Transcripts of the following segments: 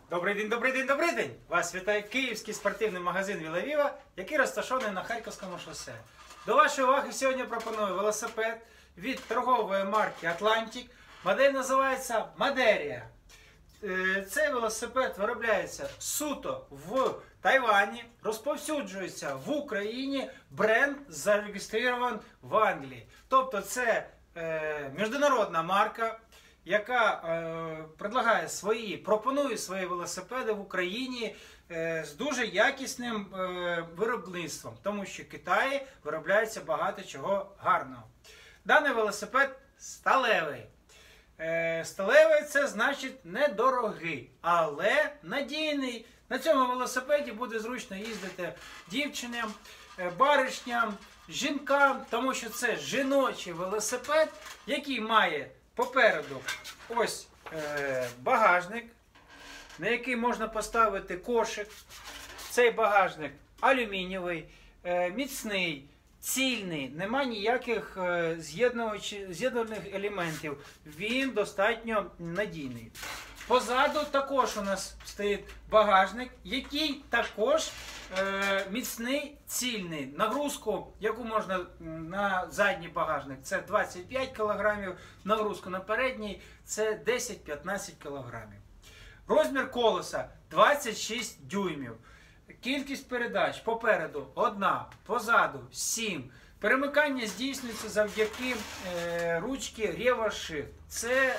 Добрий день, добрий день, добрий день! Вас вітає київський спортивний магазин Вілавіва, який розташований на Харківському шосе. До вашої уваги сьогодні пропоную велосипед від торгової марки Atlantic. Модель називається Мадерія. Цей велосипед виробляється суто в Тайвані, розповсюджується в Україні, бренд зареєстрований в Англії. Тобто це міжнародна марка, яка пропонує свої велосипеди в Україні з дуже якісним виробництвом, тому що в Китаї виробляється багато чого гарного. Даний велосипед сталевий. Сталевий – це значить недорогий, але надійний. На цьому велосипеді буде зручно їздити дівчинам, баришням, жінкам, тому що це жіночий велосипед, який має попереду ось багажник, на який можна поставити кошик. Цей багажник алюмінієвий, міцний, цільний, нема ніяких з'єднувальних елементів. Він достатньо надійний. Позаду також у нас стоїть багажник, який також міцний, цільний. Нагрузку, яку можна на задній багажник, це 25 кг, нагрузку на передній це 10-15 кг. Розмір колеса 26 дюймів. Кількість передач попереду 1, позаду 7. Перемикання здійснюється завдяки ручки Revo Shift. Це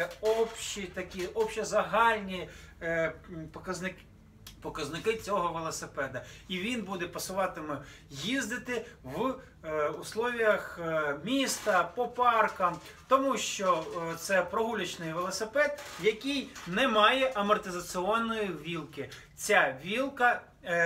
общозагальні показники цього велосипеда. І він буде пасуватиме їздити в условіях міста, по паркам, тому що це прогулячний велосипед, який не має амортизаційної вілки. Ця вілка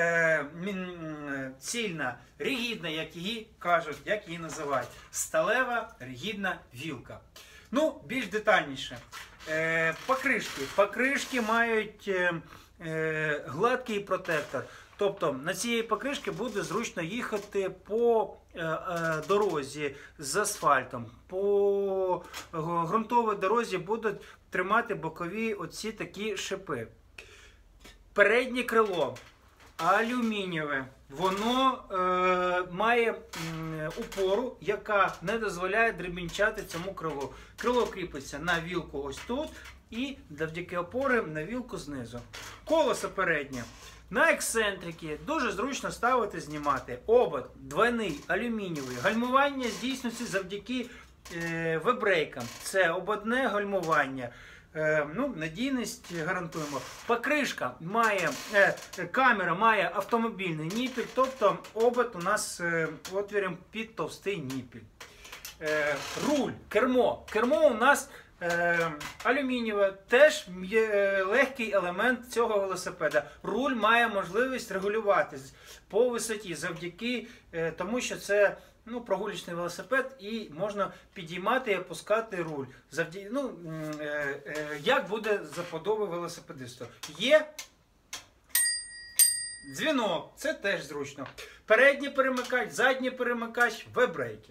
цільна, ригідна, як її кажуть, як її називають. Сталева ригідна вілка. Ну, більш детальніше. Покришки. Покришки мають гладкий протектор. Тобто на цієї покришки буде зручно їхати по дорозі з асфальтом. По ґрунтовій дорозі будуть тримати бокові оці такі шипи. Переднє крило алюмінієве. Воно має упору, яка не дозволяє дребінчати цьому крилу. Крило кріпиться на вілку ось тут і завдяки опори на вілку знизу. Колесо переднє. На ексцентрики дуже зручно ставити, знімати. Обод двойний, алюмінієвий. Гальмування здійснюється завдяки вебрейкам. Це ободне гальмування. Надійність гарантуємо. Покришка має, камера має автомобільний ніпіль, тобто обод у нас отвіром під товстий ніпіль. Руль, кермо. Кермо у нас алюмінієве, теж є легкий елемент цього велосипеда. Руль має можливість регулюватись по висоті, завдяки тому, що це прогулячний велосипед і можна підіймати і опускати руль. Як буде за подоби велосипедисту. Є дзвінок, це теж зручно. Передній перемикач, задній перемикач, вебрейки.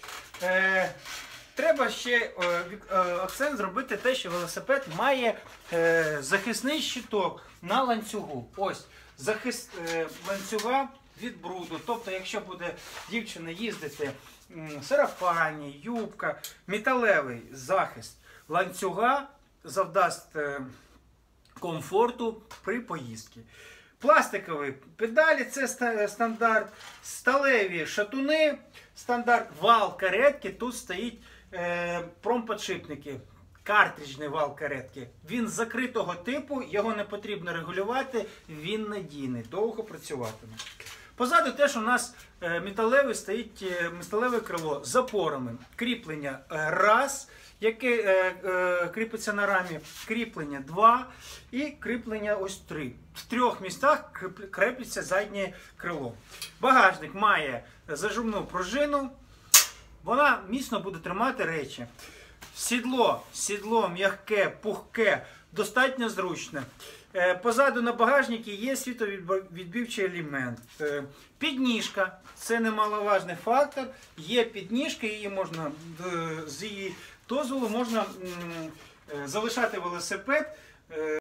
Треба ще акцент зробити те, що велосипед має захисний щиток на ланцюгу. Ось, захист ланцюга від бруду. Тобто, якщо буде дівчина їздити в сарафані, юбка, металевий захист ланцюга завдасть комфорту при поїздці. Пластикові педалі, це стандарт, сталеві шатуни, стандарт, вал каретки, тут стоїть промподшипники. Картриджний вал каретки. Він закритого типу, його не потрібно регулювати, він надійний, довго працюватиме. Позаду теж у нас металеве стоїть металеве крило з опорами. Кріплення раз, яке кріпиться на рамі, кріплення 2 і кріплення ось 3. В 3 місцях кріпиться заднє крило. Багажник має зажимну пружину, вона міцно буде тримати речі. Сідло м'яке, пухке, достатньо зручне. Позаду на багажнику є світловідбивчий елемент. Підніжка, це немаловажний фактор. Є підніжка, з її дозволу можна залишати велосипед